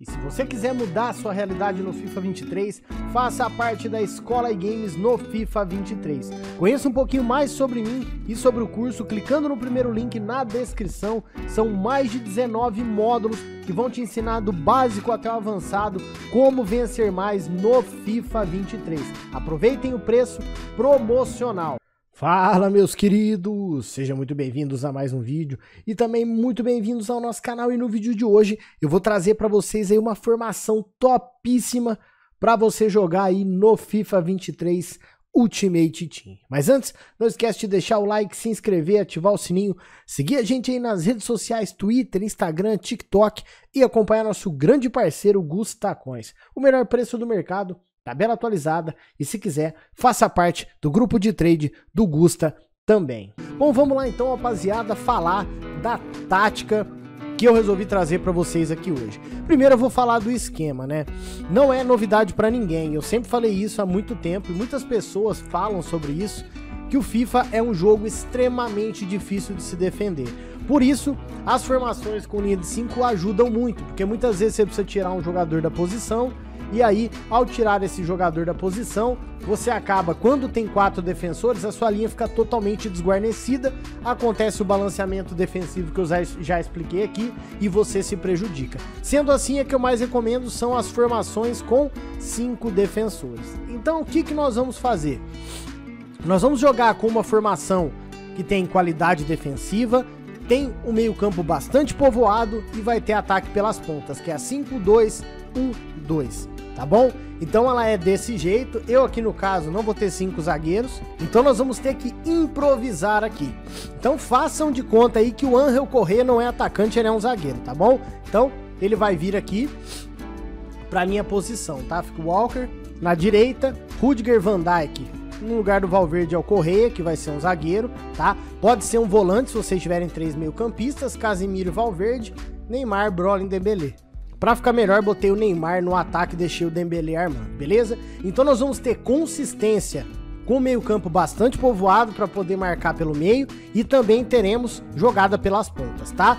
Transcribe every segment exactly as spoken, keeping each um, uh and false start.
E se você quiser mudar a sua realidade no FIFA vinte e três, faça parte da Escola iGames no FIFA vinte e três. Conheça um pouquinho mais sobre mim e sobre o curso clicando no primeiro link na descrição. São mais de dezenove módulos que vão te ensinar do básico até o avançado como vencer mais no FIFA vinte e três. Aproveitem o preço promocional. Fala, meus queridos, sejam muito bem-vindos a mais um vídeo e também muito bem-vindos ao nosso canal. E no vídeo de hoje eu vou trazer para vocês aí uma formação topíssima para você jogar aí no FIFA vinte e três Ultimate Team. Mas antes, não esquece de deixar o like, se inscrever, ativar o sininho, seguir a gente aí nas redes sociais, Twitter, Instagram, TikTok e acompanhar nosso grande parceiro Gustacões, o melhor preço do mercado, tabela atualizada, e se quiser, faça parte do grupo de trade do Gusta também. Bom, vamos lá então, rapaziada, falar da tática que eu resolvi trazer para vocês aqui hoje. Primeiro eu vou falar do esquema, né? Não é novidade para ninguém, eu sempre falei isso há muito tempo e muitas pessoas falam sobre isso, que o FIFA é um jogo extremamente difícil de se defender. Por isso, as formações com linha de cinco ajudam muito, porque muitas vezes você precisa tirar um jogador da posição. E aí, ao tirar esse jogador da posição, você acaba, quando tem quatro defensores, a sua linha fica totalmente desguarnecida, acontece o balanceamento defensivo que eu já, já expliquei aqui e você se prejudica. Sendo assim, a que eu mais recomendo são as formações com cinco defensores. Então, o que, que nós vamos fazer? Nós vamos jogar com uma formação que tem qualidade defensiva, tem um meio-campo bastante povoado e vai ter ataque pelas pontas, que é a cinco dois um dois. Tá bom? Então ela é desse jeito. Eu aqui no caso não vou ter cinco zagueiros, então nós vamos ter que improvisar aqui. Então façam de conta aí que o Ángel Correa não é atacante, ele é um zagueiro, tá bom? Então ele vai vir aqui pra minha posição, tá? Fica o Walker na direita, Rudiger, Van Dijk. No lugar do Valverde é o Correa, que vai ser um zagueiro, tá? Pode ser um volante se vocês tiverem três meio campistas, Casemiro, Valverde, Neymar, Brolin, Dembélé. Pra ficar melhor, botei o Neymar no ataque e deixei o Dembélé armando, beleza? Então nós vamos ter consistência com o meio campo bastante povoado para poder marcar pelo meio e também teremos jogada pelas pontas, tá?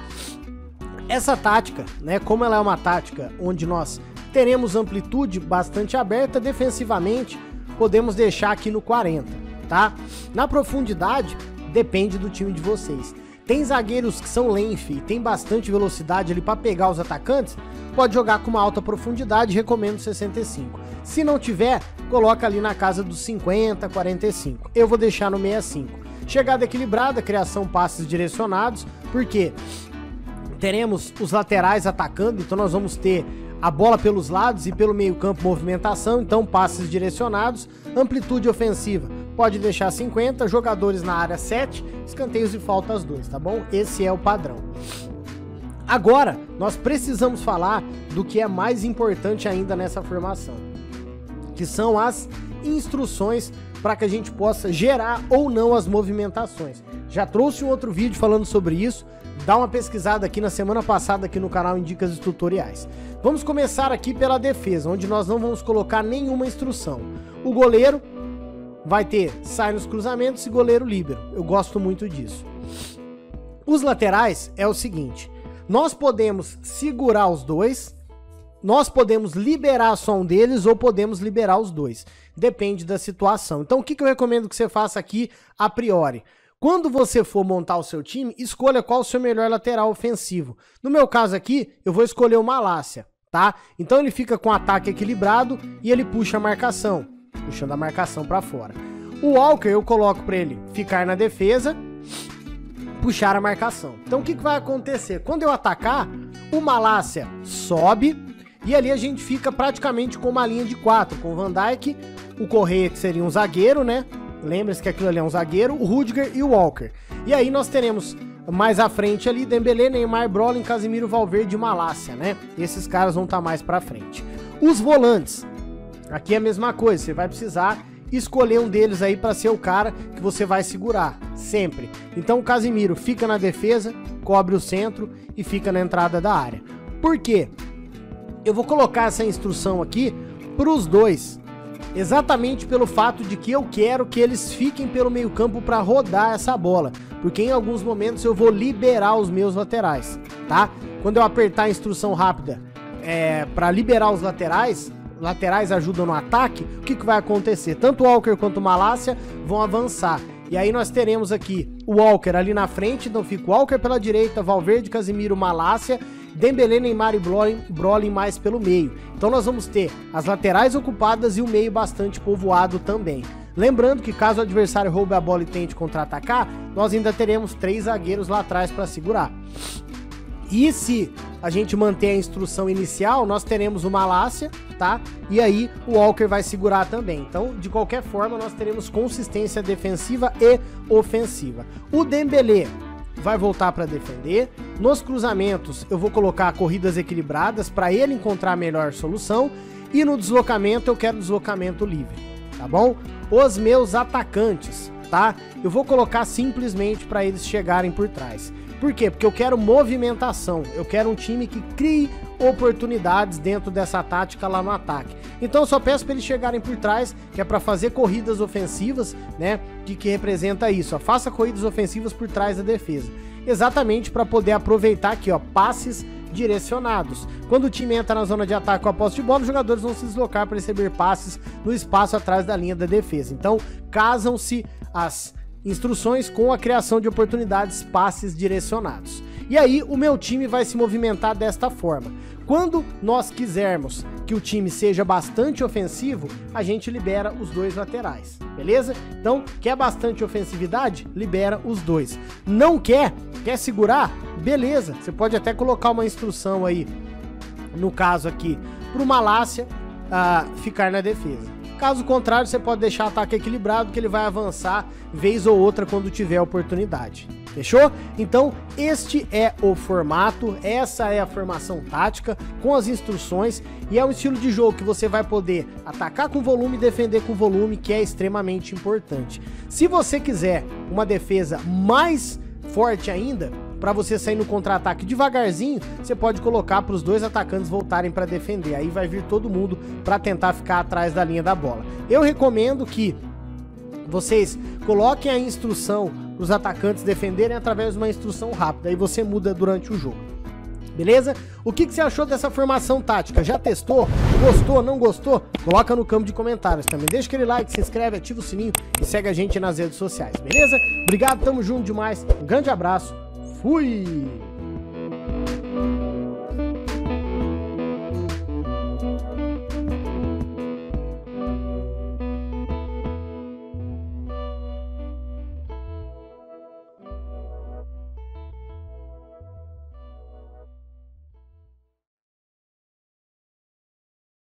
Essa tática, né, como ela é uma tática onde nós teremos amplitude bastante aberta, defensivamente podemos deixar aqui no quarenta, tá? Na profundidade, depende do time de vocês. Tem zagueiros que são length e tem bastante velocidade ali para pegar os atacantes, pode jogar com uma alta profundidade, recomendo sessenta e cinco. Se não tiver, coloca ali na casa dos cinquenta, quarenta e cinco. Eu vou deixar no sessenta e cinco. Chegada equilibrada, criação passes direcionados, porque teremos os laterais atacando, então nós vamos ter a bola pelos lados e pelo meio campo movimentação, então passes direcionados, amplitude ofensiva. Pode deixar cinquenta, jogadores na área sete, escanteios e faltas dois, tá bom? Esse é o padrão. Agora, nós precisamos falar do que é mais importante ainda nessa formação, que são as instruções para que a gente possa gerar ou não as movimentações. Já trouxe um outro vídeo falando sobre isso, dá uma pesquisada aqui na semana passada aqui no canal em Dicas e Tutoriais. Vamos começar aqui pela defesa, onde nós não vamos colocar nenhuma instrução. O goleiro vai ter sai nos cruzamentos e goleiro líbero. Eu gosto muito disso. Os laterais é o seguinte, nós podemos segurar os dois, nós podemos liberar só um deles ou podemos liberar os dois. Depende da situação. Então o que, que eu recomendo que você faça aqui a priori? Quando você for montar o seu time, escolha qual o seu melhor lateral ofensivo. No meu caso aqui, eu vou escolher o Malásia, tá? Então ele fica com ataque equilibrado e ele puxa a marcação, puxando a marcação para fora. O Walker eu coloco para ele ficar na defesa, puxar a marcação. Então o que, que vai acontecer? Quando eu atacar, o Malásia sobe e ali a gente fica praticamente com uma linha de quatro, com o Van Dijk, o Correa que seria um zagueiro, né? Lembre-se que aquilo ali é um zagueiro, o Rudiger e o Walker. E aí nós teremos mais à frente ali Dembélé, Neymar, Brolin, Casemiro, Valverde e Malásia, né? Esses caras vão estar mais pra frente. Os volantes, aqui é a mesma coisa, você vai precisar escolher um deles aí para ser o cara que você vai segurar, sempre. Então o Casemiro fica na defesa, cobre o centro e fica na entrada da área. Por quê? Eu vou colocar essa instrução aqui para os dois, exatamente pelo fato de que eu quero que eles fiquem pelo meio campo para rodar essa bola, porque em alguns momentos eu vou liberar os meus laterais, tá? Quando eu apertar a instrução rápida, é, para liberar os laterais, laterais ajudam no ataque, o que, que vai acontecer? Tanto o Walker quanto o Malásia vão avançar. E aí nós teremos aqui o Walker ali na frente, então fica o Walker pela direita, Valverde, Casemiro, Malásia, Dembélé, Neymar e Brolin mais pelo meio. Então nós vamos ter as laterais ocupadas e o meio bastante povoado também. Lembrando que caso o adversário roube a bola e tente contra-atacar, nós ainda teremos três zagueiros lá atrás para segurar. E se a gente manter a instrução inicial, nós teremos o Malásia, tá? E aí o Walker vai segurar também. Então, de qualquer forma, nós teremos consistência defensiva e ofensiva. O Dembélé vai voltar para defender. Nos cruzamentos, eu vou colocar corridas equilibradas para ele encontrar a melhor solução. E no deslocamento, eu quero deslocamento livre, tá bom? Os meus atacantes, tá? Eu vou colocar simplesmente para eles chegarem por trás. Por quê? Porque eu quero movimentação, eu quero um time que crie oportunidades dentro dessa tática lá no ataque. Então eu só peço para eles chegarem por trás, que é para fazer corridas ofensivas, né? Que, que representa isso, ó, faça corridas ofensivas por trás da defesa. Exatamente para poder aproveitar aqui, ó, passes direcionados. Quando o time entra na zona de ataque com a posse de bola, os jogadores vão se deslocar para receber passes no espaço atrás da linha da defesa. Então casam-se as instruções com a criação de oportunidades, passes direcionados. E aí o meu time vai se movimentar desta forma. Quando nós quisermos que o time seja bastante ofensivo, a gente libera os dois laterais, beleza? Então, quer bastante ofensividade? Libera os dois. Não quer? Quer segurar? Beleza, você pode até colocar uma instrução aí, no caso aqui, para o Malásia uh, ficar na defesa. Caso contrário, você pode deixar o ataque equilibrado, que ele vai avançar vez ou outra quando tiver oportunidade. Fechou? Então, este é o formato, essa é a formação tática, com as instruções, e é um estilo de jogo que você vai poder atacar com volume e defender com volume, que é extremamente importante. Se você quiser uma defesa mais forte ainda, para você sair no contra-ataque devagarzinho, você pode colocar para os dois atacantes voltarem para defender. Aí vai vir todo mundo para tentar ficar atrás da linha da bola. Eu recomendo que vocês coloquem a instrução para os atacantes defenderem através de uma instrução rápida. Aí você muda durante o jogo. Beleza? O que, que você achou dessa formação tática? Já testou? Gostou? Não gostou? Coloca no campo de comentários também. Deixa aquele like, se inscreve, ativa o sininho e segue a gente nas redes sociais. Beleza? Obrigado, tamo junto demais. Um grande abraço. Fui!